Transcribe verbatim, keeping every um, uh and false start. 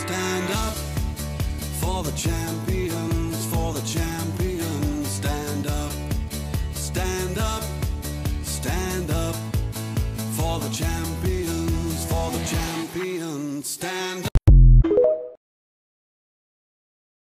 Stand up for the champions, for the champions. Stand up, stand up, stand up for the champions, for the champions. Stand up.